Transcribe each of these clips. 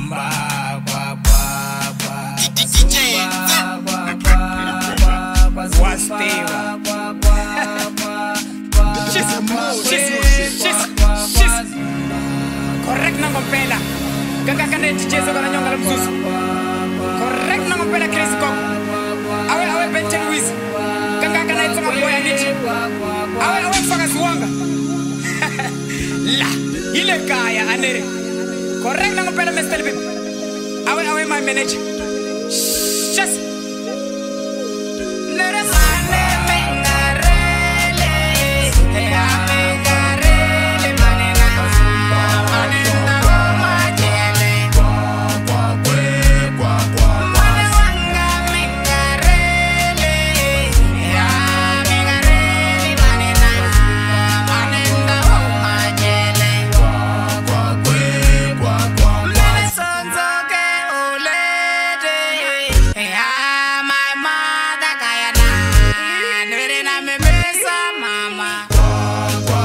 Correct na ngompela. Kaka kaneti jeso kana nyonga la mzuzu. Correct na ngompela crazy kok. Awe benten wiz. Kaka kaneti nga boya niti. Awe faka suwanga. La, ile kaya anere. Correct na ngompela Mr. Bib. Awe my manager. Just nere mane Minga Rili. Minga Rili manena. Manena oma jele. Mane wanga Minga Rili. Minga Rili manena. Manena oma jele. Mene sonzo ke ulede. My mother kaya na. Nere na me mesa mama.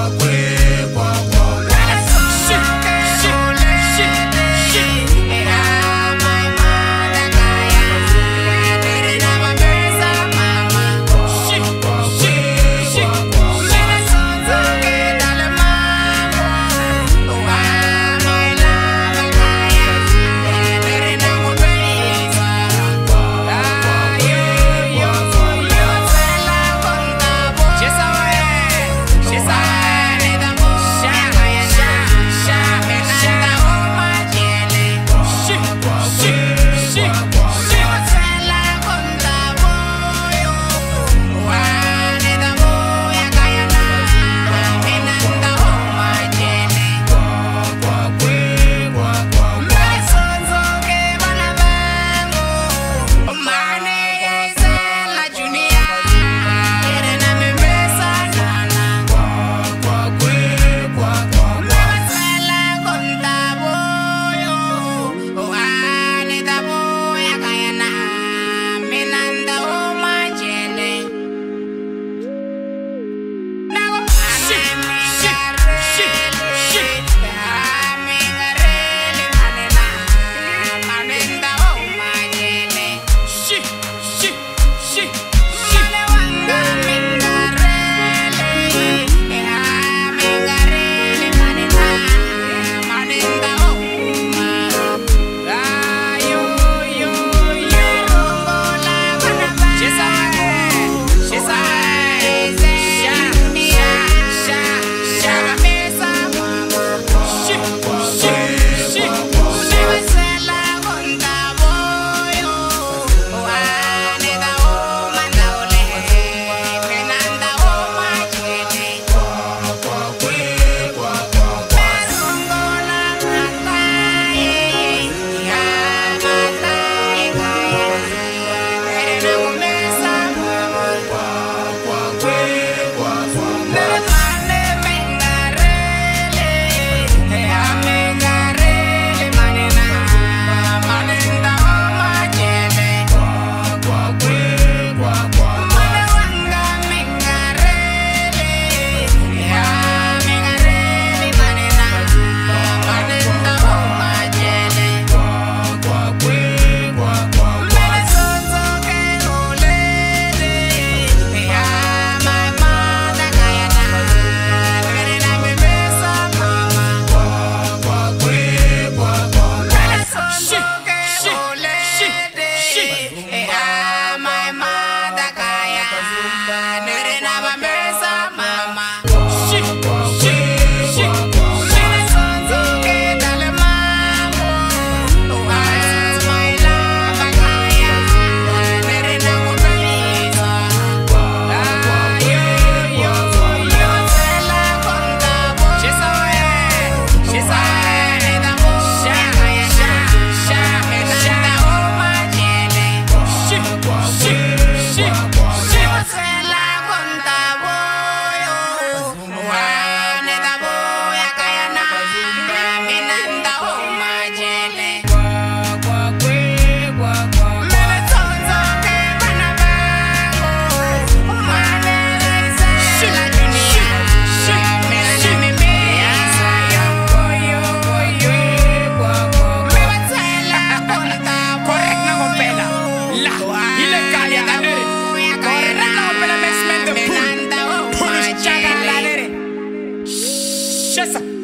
Shesa.